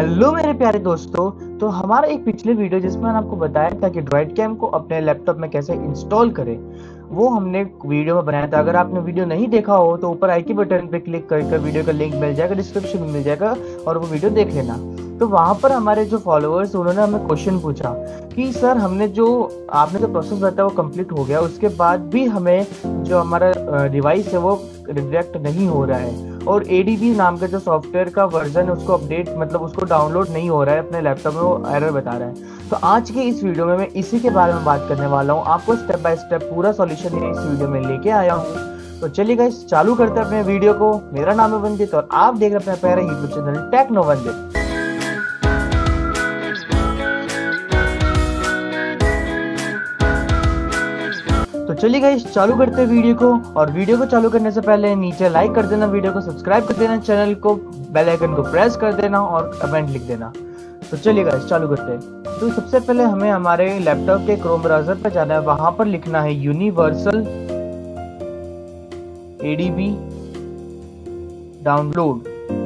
Hello मेरे प्यारे दोस्तों। तो हमारा एक पिछले वीडियो जिसमें मैंने आपको बताया था कि ड्रॉइड कैम को अपने लैपटॉप में कैसे इंस्टॉल करें, वो हमने वीडियो में बनाया था। अगर आपने वीडियो नहीं देखा हो तो ऊपर आई के बटन पे क्लिक करके वीडियो का लिंक मिल जाएगा, डिस्क्रिप्शन में मिल जाएगा और वो वीडियो देख लेना। तो वहाँ पर हमारे जो फॉलोअर्स उन्होंने हमें क्वेश्चन पूछा कि सर आपने जो प्रोसेस बताया वो कंप्लीट हो गया, उसके बाद भी हमें जो हमारा डिवाइस है वो रिजेक्ट नहीं हो रहा है और ADB नाम का जो सॉफ्टवेयर का वर्जन है उसको अपडेट मतलब उसको डाउनलोड नहीं हो रहा है अपने लैपटॉप में, वो एरर बता रहा है। तो आज के इस वीडियो में मैं इसी के बारे में बात करने वाला हूँ। आपको स्टेप बाय स्टेप पूरा सॉल्यूशन इस वीडियो में लेके आया हूँ। तो चलिए गाइस चालू करते हैं अपने वीडियो को। मेरा नाम है वंदित और आप देख रहे हैं अपना प्यारा यूट्यूब चैनल टेक्नो वंदित। तो चलिए गाइस चालू करते हैं वीडियो को। और वीडियो को चालू करने से पहले नीचे लाइक कर देना, वीडियो को सब्सक्राइब कर देना, चैनल को बेल आइकन को प्रेस कर देना और कमेंट लिख देना। तो चलिए गाइस चालू करते हैं। तो सबसे पहले हमें हमारे लैपटॉप के क्रोम ब्राउजर पर जाना है, वहां पर लिखना है यूनिवर्सल ADB डाउनलोड।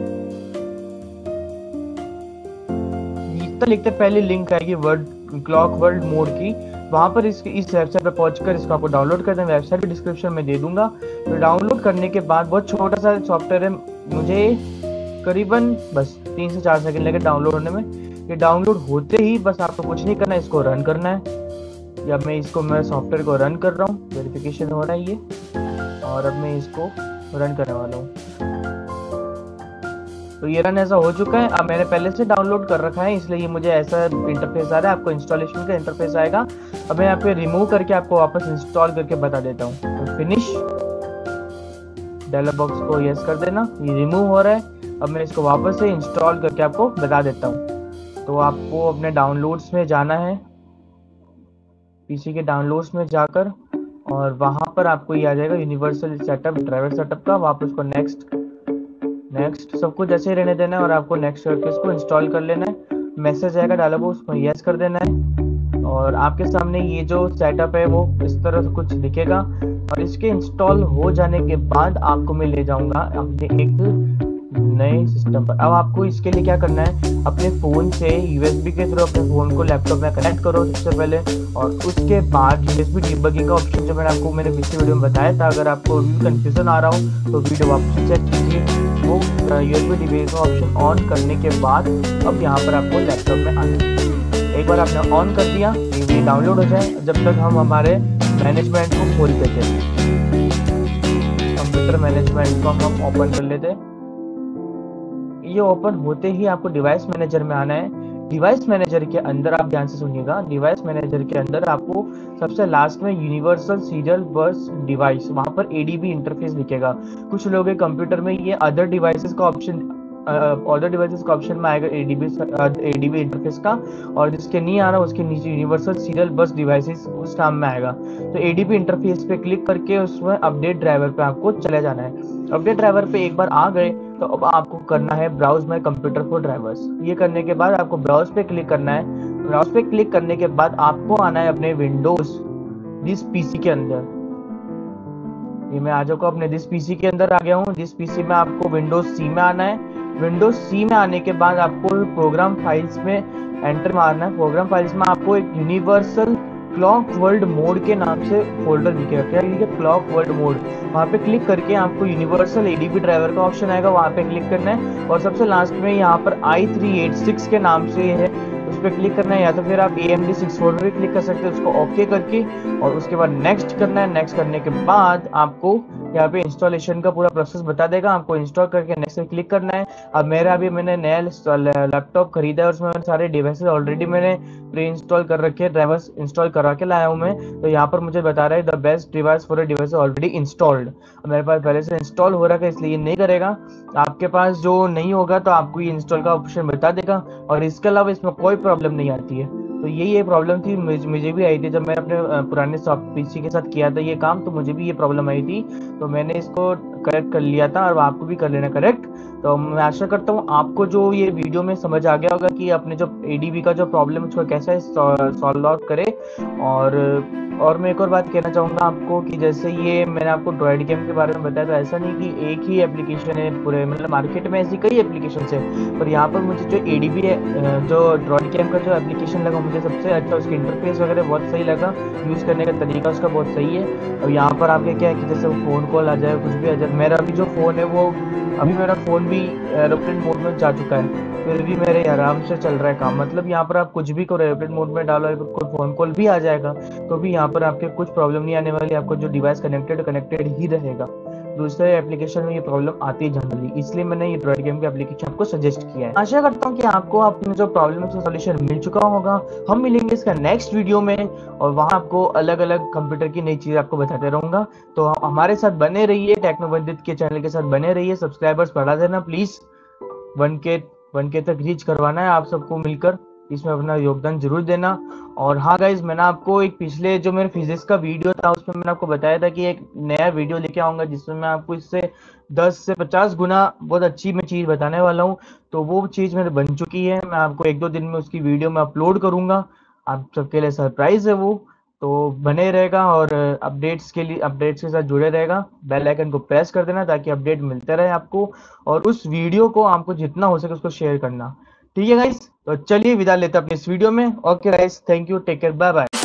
लिखते पहले लिंक आएगी वर्ड क्लॉक वर्ल्ड मोड की, वहां पर इस वेबसाइट पर पहुंचकर इसको आपको डाउनलोड कर देना। वेबसाइट भी डिस्क्रिप्शन में दे दूंगा। तो डाउनलोड करने के बाद बहुत छोटा सा सॉफ्टवेयर है, मुझे करीबन बस 3 से 4 सेकंड लगे डाउनलोड होने में। ये डाउनलोड होते ही बस आपको कुछ नहीं करना है, इसको रन करना है। या मैं सॉफ्टवेयर को रन कर रहा हूँ, वेरिफिकेशन हो रहा है ये, और अब मैं इसको रन करने वाला हूँ। तो ये रन ऐसा हो चुका है। अब मैंने पहले से डाउनलोड कर रखा है इसलिए ये मुझे ऐसा इंटरफेस आ रहा है। आपको इंस्टॉलेशन का इंटरफेस आएगा। अब मैं यहाँ पे रिमूव करके आपको वापस इंस्टॉल करके बता देता हूँ। तो फिनिश डायलॉग बॉक्स को यस कर देना, ये रिमूव हो रहा है। अब मैं इसको वापस से इंस्टॉल करके आपको बता देता हूँ। तो आपको अपने डाउनलोड्स में जाना है, पीसी के डाउनलोड्स में जाकर, और वहां पर आपको ये आ जाएगा यूनिवर्सल सेटअप ड्राइवर सेटअप का। आप उसको नेक्स्ट सब कुछ ऐसे ही रहने देना है और आपको नेक्स्ट करके इसको इंस्टॉल कर लेना है। मैसेज आएगा डायलॉग बॉक्स में यस कर देना है और आपके सामने ये जो सेटअप है वो इस तरह से कुछ दिखेगा। और इसके इंस्टॉल हो जाने के बाद आपको मैं ले जाऊंगा अपने एक नए सिस्टम पर। अब आपको इसके लिए क्या करना है, अपने फोन से USB के थ्रू अपने फोन को लैपटॉप में कनेक्ट करो सबसे पहले, और उसके बाद USB डिबगिंग का ऑप्शन जो मैंने पिछले वीडियो में बताया था, अगर आपको कंफ्यूजन आ रहा हो तो वीडियो वापस चेक कीजिए। वो USB डिबगिंग का ऑप्शन ऑन करने के बाद अब यहाँ पर आपको लैपटॉप में आना है। एक बार आपने ऑन कर दिया, ये डाउनलोड हो जाए। जब तक हम हमारे मैनेजमेंट को खोल देते हैं, कंप्यूटर मैनेजमेंट को हम ओपन कर लेते हैं। ये ओपन होते ही आपको डिवाइस मैनेजर में आना है। डिवाइस मैनेजर के अंदर आप ध्यान से सुनिएगा, डिवाइस मैनेजर के अंदर आपको सबसे लास्ट में यूनिवर्सल सीरियल बस डिवाइस, वहां पर ADB इंटरफेस दिखेगा। कुछ लोगों के कंप्यूटर में ये अदर डिवाइसेस का ऑप्शन में आएगा ADB इंटरफेस का, और जिसके नहीं आ रहा उसके नीचे यूनिवर्सल सीरियल बस डिवाइसेस उस नाम में आएगा। तो ADB इंटरफेस पे क्लिक करके उसमें अपडेट ड्राइवर पे आपको चले जाना है। अपडेट ड्राइवर पे एक बार आ गए तो अब आपको करना है browse my computer for drivers. ये करने के बाद आपको ब्राउज पे क्लिक करना है। ब्राउज पे क्लिक करने के बाद आपको आना है अपने विंडोज दिस पीसी के अंदर। ये मैं आ जाऊंगा अपने दिस पीसी के अंदर आ गया हूँ। दिस पीसी में आपको विंडोज सी में आना है। विंडोज सी में आने के बाद आपको प्रोग्राम फाइल्स में एंटर मारना है। प्रोग्राम फाइल्स में आपको एक यूनिवर्सल क्लॉक वर्ल्ड मोड के नाम से फोल्डर दिखेगा। क्या लिखा है? Clock world mode. वहाँ पे क्लिक करके आपको यूनिवर्सल ADB ड्राइवर का ऑप्शन आएगा, वहाँ पे क्लिक करना है। और सबसे लास्ट में यहाँ पर i386 के नाम से है, उस पर क्लिक करना है। या तो फिर आप AMD 640 पे क्लिक कर सकते हैं, उसको ओके करके, और उसके बाद नेक्स्ट करना है। नेक्स्ट करने के बाद आपको यहाँ पे इंस्टॉलेशन का पूरा प्रोसेस बता देगा। आपको इंस्टॉल करके नेक्स्ट पे क्लिक करना है। अब मैंने नया लैपटॉप खरीदा है, उसमें सारे डिवाइसेस ऑलरेडी मैंने प्री इंस्टॉल कर रखे हैं, ड्राइवर्स इंस्टॉल करा के लाया हूँ मैं। तो यहाँ पर मुझे बता रहा है the best device for device already installed. मेरे पास पहले से इंस्टॉल हो रहा है इसलिए ये नहीं करेगा। आपके पास जो नहीं होगा तो आपको ये इंस्टॉल का ऑप्शन बता देगा। और इसके अलावा इसमें कोई प्रॉब्लम नहीं आती है। तो ये प्रॉब्लम थी, मुझे भी आई थी जब मैंने अपने पुराने पीसी के साथ किया था ये काम, तो मुझे भी ये प्रॉब्लम आई थी। तो मैंने इसको करेक्ट कर लिया था और आपको भी कर लेना करेक्ट। तो मैं आशा करता हूँ आपको जो ये वीडियो में समझ आ गया होगा कि अपने जो ADB का जो प्रॉब्लम है उसको कैसे सॉल्व आउट करे। और और मैं एक और बात कहना चाहूँगा आपको कि जैसे ये मैंने आपको ड्रॉइड गेम के बारे में बताया, तो ऐसा नहीं कि एक ही एप्लीकेशन है पूरे, मतलब मार्केट में ऐसी कई एप्लीकेशन है, पर यहाँ पर मुझे जो एडीबी है, जो ड्रॉइड गेम का जो एप्लीकेशन लगा मुझे सबसे अच्छा, उसकी इंटरफेस वगैरह बहुत सही लगा, यूज़ करने का तरीका उसका बहुत सही है। और यहाँ पर आपके क्या है कि जैसे वो फ़ोन कॉल आ जाए, कुछ भी आ जाए, मेरा अभी जो फ़ोन है वो, अभी मेरा फ़ोन भी एरोप्लेन मोड में जा चुका है, फिर भी मेरे आराम से चल रहा है काम। मतलब यहाँ पर आप कुछ भी करो, एयरप्लेन मोड में डालो, कोई फ़ोन कॉल भी आ जाएगा, तो भी यहाँ पर आपके कुछ प्रॉब्लम नहीं आने वाली, आपको जो डिवाइस कनेक्टेड कनेक्टेड ही रहेगा। दूसरे एप्लीकेशन में ये प्रॉब्लम आती है जनरली, इसलिए मैंने ये ड्रॉइड गेम के एप्लीकेशन आपको सजेस्ट किया है। आशा करता हूँ कि आपको अपने जो प्रॉब्लम है सोल्यूशन मिल चुका होगा। हम मिलेंगे इसका नेक्स्ट वीडियो में, और वहाँ आपको अलग अलग कंप्यूटर की नई चीज़ आपको बताते रहूंगा। तो हमारे साथ बने रहिए, टेक्नो पंडित के चैनल के साथ बने रहिए, सब्सक्राइबर्स बढ़ा देना प्लीज़। 1K तक रीच करवाना है आप सबको मिलकर, इसमें अपना योगदान जरूर देना। और हाँ गाइज, मैंने आपको एक पिछले जो मेरे फिजिक्स का वीडियो था उसमें मैंने आपको बताया था कि एक नया वीडियो लेके आऊंगा जिसमें मैं आपको इससे 10 से 50 गुना बहुत अच्छी मैं चीज़ बताने वाला हूँ। तो वो चीज़ मेरे बन चुकी है, मैं आपको 1-2 दिन में उसकी वीडियो में अपलोड करूंगा। आप सबके लिए सरप्राइज है वो, तो बने रहेगा। और अपडेट्स के साथ जुड़े रहेगा, बेल आइकन को प्रेस कर देना ताकि अपडेट मिलते रहे आपको। और उस वीडियो को आपको जितना हो सके उसको शेयर करना, ठीक है गाइस। तो चलिए विदा लेते हैं अपने इस वीडियो में। Okay guys, thank you, take care, bye bye.